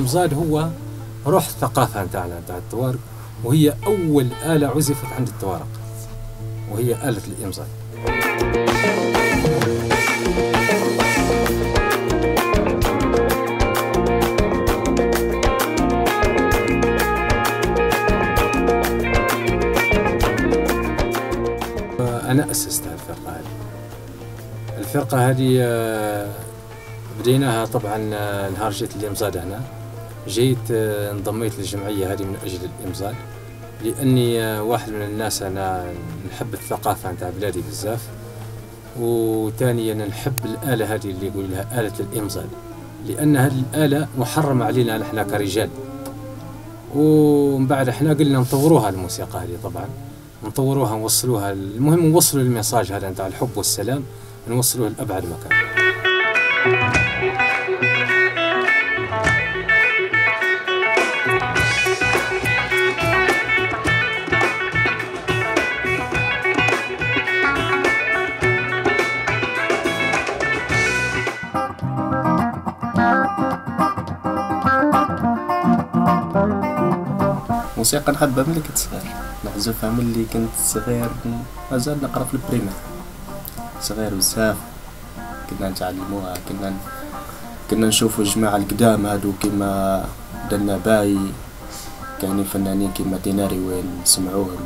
الإمزال هو روح الثقافة نتاعنا نتاع الطوارق، وهي أول آلة عزفت عند الطوارق وهي آلة الإمزال. أنا أسستها الفرقة هذه بديناها طبعا نهار جيت الإمزال هنا. جيت انضميت للجمعية هذه من أجل الإمزال، لأني واحد من الناس أنا نحب الثقافة نتاع بلادي بزاف، وثانيا نحب الآلة هذه اللي يقول لها آلة الإمزال، لأن هذه الآلة محرمة علينا نحن كرجال. ومن بعد احنا قلنا نطوروها الموسيقى هذه، طبعا نطوروها نوصلوها، المهم نوصلوا الميساج هذا نتاع الحب والسلام، نوصلوه لأبعد مكان. موسيقى نحبها ملي كنت صغير، نعزفها ملي كنت صغير، مازال نقرا في البريمير صغير بزاف. كنا نتعلموها، كنا نشوفوا الجماعة القدام هادو كيما دنا باي، كاينين فنانين كيما ديناري وين نسمعوهم.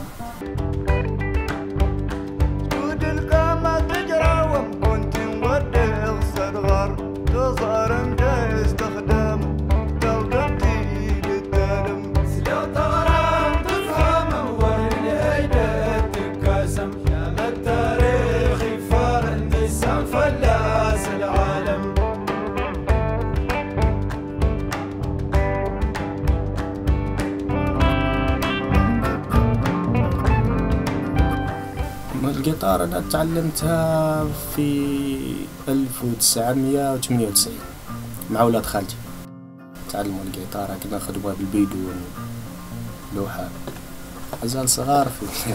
الجيتار أنا تعلمتها في 1998 مع ولاد خالتي. تعلموا الجيتار، كنا نخدموها بالبيدون لوحة، مازال صغار في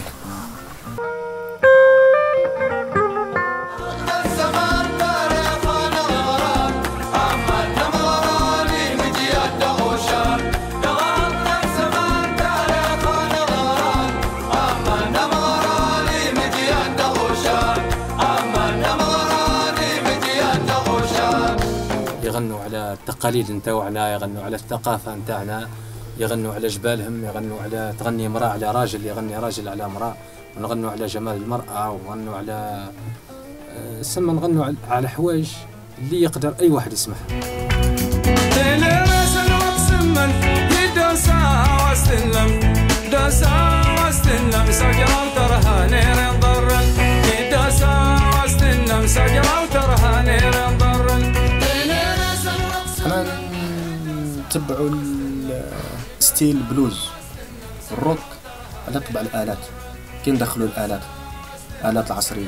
يغنوا على التقاليد نتاعنا، يغنوا على الثقافة نتاعنا، يغنوا على جبالهم، يغنوا على تغني امرأة على راجل، يغني راجل على امرأة، ونغنوا على جمال المرأة، ونغنوا على نغنوا على حوايج اللي يقدر أي واحد يسمعها. احنا نتبعوا ستيل بلوز الروك على طبع الآلات، كي ندخلوا الآلات العصرية.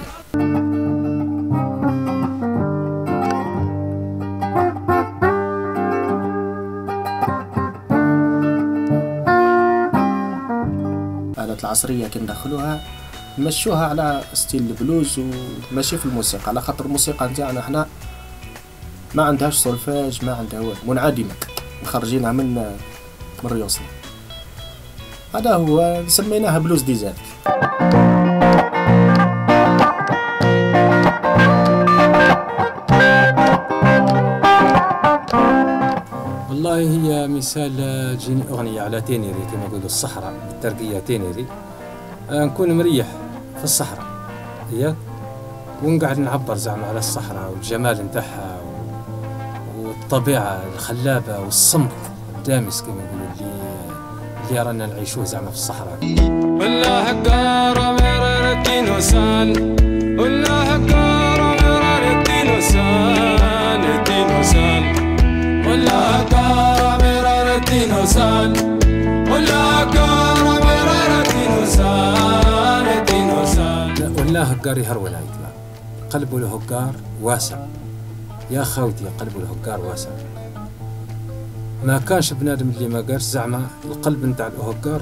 الآلات العصرية كي ندخلوها نمشوها على ستيل البلوز، وماشي في الموسيقى، على خاطر الموسيقى نتاعنا احنا ما عندهاش سولفاج، ما عندها والو، منعدمة، مخرجينها من ريوسنا. هذا هو سميناها بلوز ديزاير. والله هي مثال تجيني أغنية على تينيري كما يقولوا الصحراء بالترقية تينيري، نكون مريح في الصحراء هي، ونقعد نعبر زعما على الصحراء والجمال نتاعها والطبيعة الخلابة والصمت الدامس كما يقولوا اللي رانا نعيشوه زعما في الصحراء. والله هكا مرارتين وسان، والله هكا مرارتين وسان، تين وسان، والله هكا مرارتين وسان، والله هكا مرارتين وسان، تين وسان. والله هكا يهرول يطلع قلبه الهكار واسع يا خوتي، قلب الهكار واسع. ما كانش بنادم اللي ما قالش زعما القلب نتاع الهكار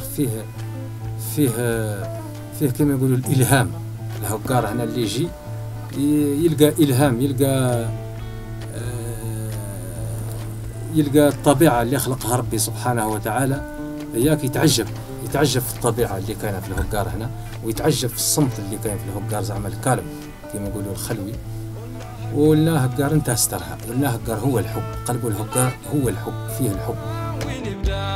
فيه كما يقولوا الالهام. الهكار هنا اللي يجي يلقى الهام، يلقى الطبيعة اللي خلقها ربي سبحانه وتعالى، إياك يتعجب في الطبيعة اللي كاينة في الهكار هنا، ويتعجب في الصمت اللي كاين في الهكار زعما الكالم كما يقولوا الخلوي. ولنا هكار انتهى استرها، ولنا هكار هو الحب، قلب الهكار هو الحب، فيه الحب. وين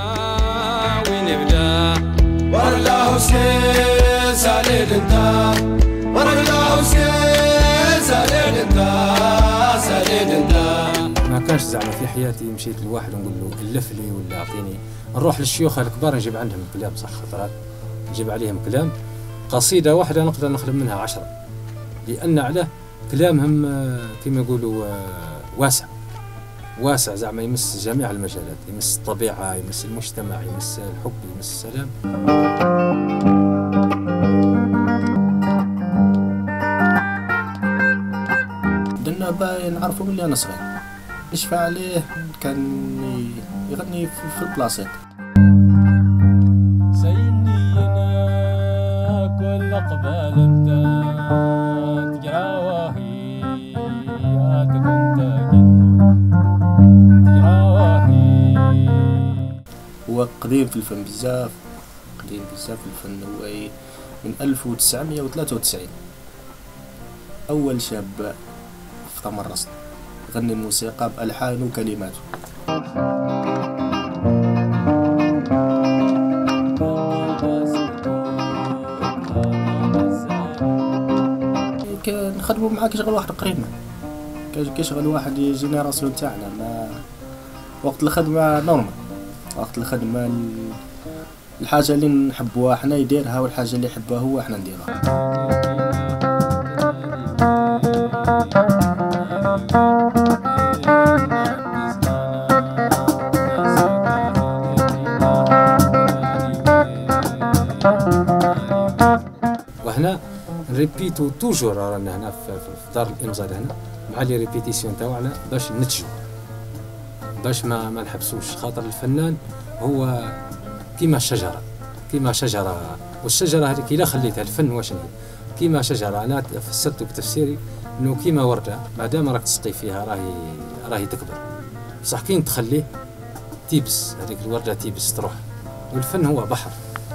نبدا والله سالد انت، والله سالد انت. ما كانش زعما في حياتي مشيت لواحد ونقول له الف لي ولا اعطيني. نروح للشيوخ الكبار نجيب عندهم كلام، صح خطرات نجيب عليهم كلام، قصيدة واحدة نقدر نخدم منها 10، لأن عليه كلامهم كما يقولوا واسع زعما يمس جميع المجالات، يمس الطبيعة، يمس المجتمع، يمس الحب، يمس السلام. درنا باين نعرفوا ملي أنا صغير، نشفى عليه كان يغني في البلاصيط. سيني أنا كل قبال انت تقرا وهي تقرا وهي. هو قديم في الفن بزاف، قديم بزاف في الفن. هو من 1993 أول شاب في طمرست يغني الموسيقى بألحان وكلماته. نخدموا معاه كيشغل واحد قريبنا، كيشغل واحد جينيراسيون تاعنا. ما وقت الخدمة نورمال، وقت الخدمة الحاجة اللي نحبوها حنا يديرها، والحاجة اللي يحبها هو حنا نديرها. وهنا نريبيتو توجور، رانا هنا في دار الإمزال هنا مع لي ريبيتيسيون تاعنا باش نتجو، باش ما نحبسوش. خاطر الفنان هو كيما شجرة، والشجرة هذيك إلا خليتها الفن واش هي كيما شجرة. أنا فسرت بتفسيري إنه كيما وردة، مادام راك تسقي فيها راهي تكبر، بصح كي تخليه تيبس، هذيك الوردة تيبس تروح. والفن هو بحر.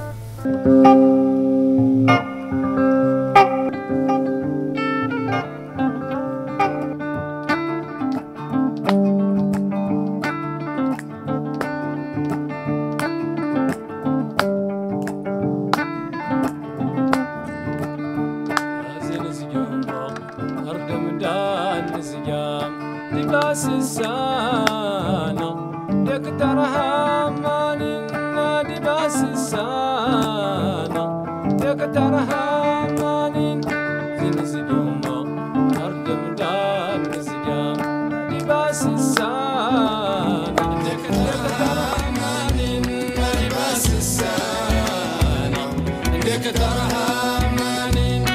لباس السانة يكترها مانين، لباس السانة يكترها مانين، في نزجوما أرض مدان نزجام. لباس السانة يكترها مانين، لباس السانة يكترها مانين.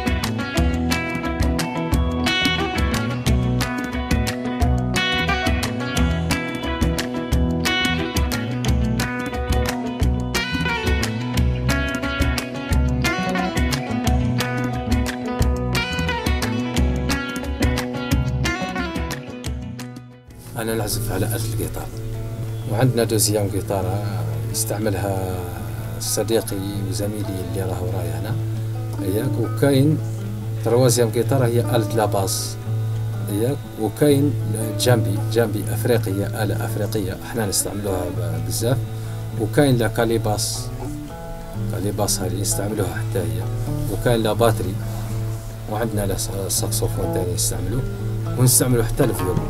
أنا نعزف على آلة الجيتار، وعندنا دوزيام جيتار يستعملها صديقي وزميلي اللي راه وراي هنا ياك، وكاين تروازيام جيتار هي آلة لاباس ياك، وكاين جنبي أفريقية، آلة أفريقية احنا نستعملوها بزاف، وكاين لا كاليباس هذه نستعملوها حتى هي، وكاين لا باتري، وعندنا لا ساكسوفون تاني نستعملوه، ونستعملو حتى الفيولون.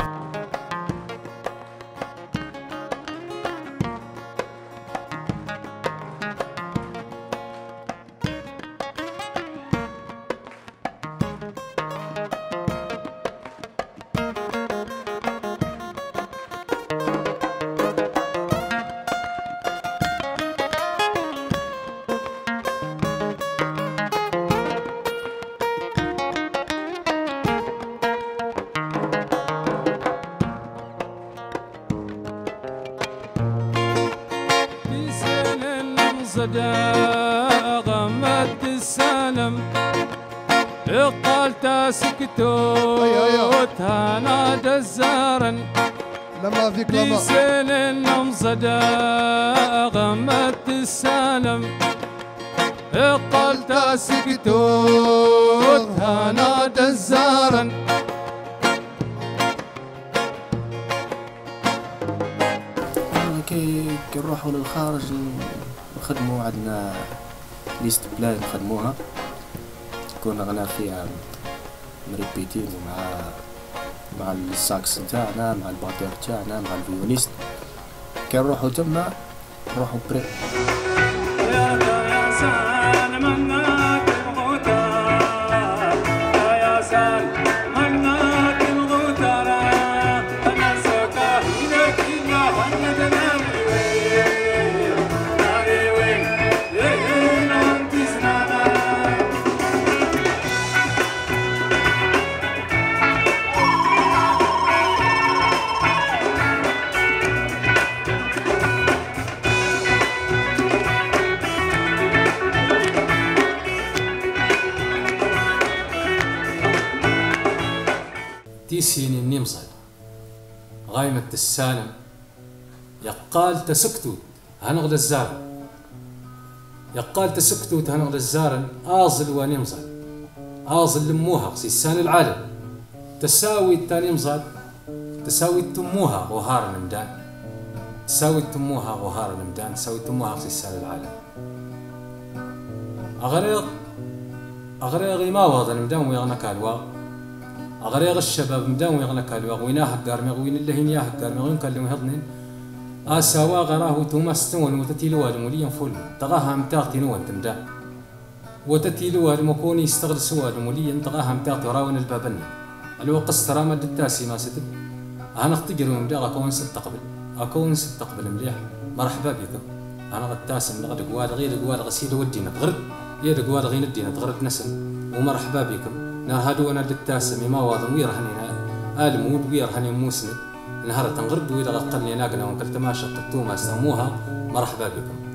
غمت السلم قال تسكتوا تنادى الزارن لما فيك لما سين النمصدى غمت السلم قلت سكتوت هنا دزارا كي نروحوا للخارج نخدموا، عندنا ليست بلان نخدموها كنا غنا فيها مريبيتين مع الساكس نتاعنا، مع الباتير تاعنا، مع الفيوليست. كي نروحوا تما نروحوا بري تيسين النمصد غايمة السالم يقال تسكتوت هنغد الزارن يقال تسكتوت هنغد الزارن آزل ونمصد آزل لموها سيسان العالم تساوي التانمصد تساوي تموها غهار المدان تساوي تموها غهار المدان تساوي تموها سيسان العالم أغريغ ما واضن المدان ويغنى كالواغ أغريغ الشباب مداوم يغنى كالواغ ويناه قارمي وين اللي هين ياه قارمي وين كلم يهضنين سوا غراه توما ستون وتتيلو المولي فول تغاها متاغتي نوان تمدا وتتيلو المكون يستغل سوا المولي تغاها متاغتي راون البابنا الوقت استرامة التاسي ما ستب أنا اختجر ممدا أكون ستقبل مليح مرحبا بكم أنا غتاسم نغد قوال غير قوال غسيل ودينا تغرد يا قوال غير الدينا تغرد نسل ومرحبا بكم نهادو أنا للتاسمي ما واضن ويرهني آلمود ويرهني موسند نهار تنغرد وإذا غقلني ناقنا ونقلت ما شطبتو ما سموها مرحبا بكم.